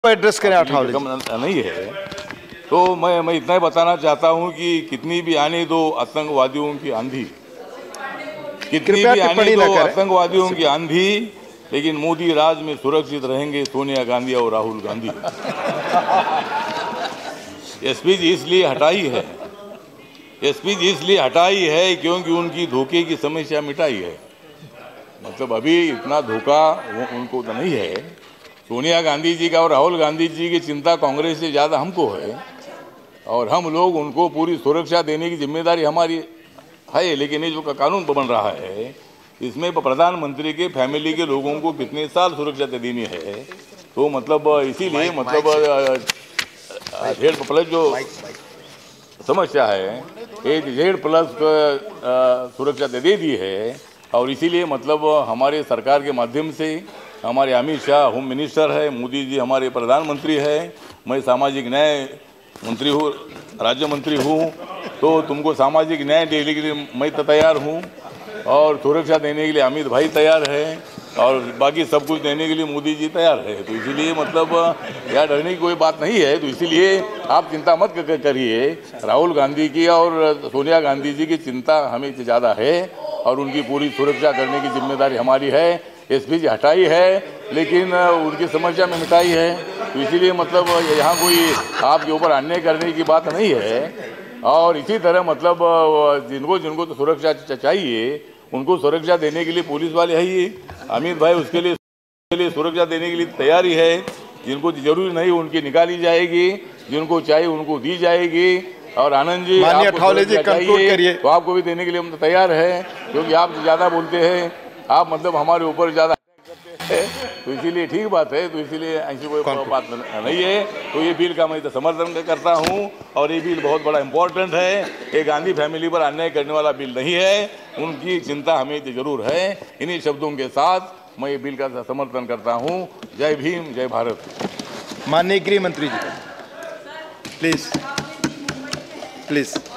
Address करें अठावले नहीं है। तो मैं इतना ही बताना चाहता हूं कि कितनी भी आने दो आतंकवादियों की आंधी, कितनी भी आने दो आतंकवादियों की आंधी, लेकिन मोदी राज में सुरक्षित रहेंगे सोनिया गांधी और राहुल गांधी। एसपीजी इसलिए हटाई है, एसपीजी इसलिए हटाई है क्योंकि उनकी धोखे की समस्या मिटाई है। मतलब अभी इतना धोखा उनको तो नहीं है। सोनिया गांधी जी का और राहुल गांधी जी की चिंता कांग्रेस से ज़्यादा हमको है, और हम लोग उनको पूरी सुरक्षा देने की जिम्मेदारी हमारी है। लेकिन ये जो कानून बन रहा है, इसमें प्रधानमंत्री के फैमिली के लोगों को कितने साल सुरक्षा देनी है। तो मतलब इसीलिए मतलब Z+ जो समस्या है, ये Z+ सुरक्षा दे दी है। और इसीलिए मतलब हमारे सरकार के माध्यम से हमारे अमित शाह होम मिनिस्टर है, मोदी जी हमारे प्रधानमंत्री है, मैं सामाजिक न्याय मंत्री हूँ, राज्य मंत्री हूँ। तो तुमको सामाजिक न्याय देने के लिए मैं तैयार हूँ, और सुरक्षा देने के लिए अमित भाई तैयार है, और बाकी सब कुछ देने के लिए मोदी जी तैयार है। तो इसीलिए मतलब यहाँ डरने की कोई बात नहीं है। तो इसीलिए आप चिंता मत करिए। राहुल गांधी की और सोनिया गांधी जी की चिंता हमें ज़्यादा है, और उनकी पूरी सुरक्षा करने की जिम्मेदारी हमारी है। एसपीजी हटाई है, लेकिन उनकी समस्या में मिटाई है। तो इसीलिए मतलब यहाँ कोई आपके ऊपर अन्याय करने की बात नहीं है। और इसी तरह मतलब जिनको तो सुरक्षा चाहिए, उनको सुरक्षा देने के लिए पुलिस वाले है ही। अमित भाई उसके लिए सुरक्षा देने के लिए तैयारी है। जिनको जरूरी नहीं उनकी निकाली जाएगी, जिनको चाहिए उनको दी जाएगी। और आनंद जी, अठावले जी कंक्लूड करिए। तो आपको भी देने के लिए हम तैयार हैं, क्योंकि आप ज़्यादा बोलते हैं, आप मतलब हमारे ऊपर ज़्यादा करते हैं। तो इसीलिए ठीक बात है। तो इसीलिए ऐसी कोई बात नहीं है। तो ये बिल का मैं तो समर्थन करता हूँ, और ये बिल बहुत बड़ा इम्पोर्टेंट है। ये गांधी फैमिली पर अन्याय करने वाला बिल नहीं है, उनकी चिंता हमें जरूर है। इन्हीं शब्दों के साथ मैं ये बिल का समर्थन करता हूँ। जय भीम, जय भारत। माननीय गृह मंत्री जी, प्लीज प्लीज।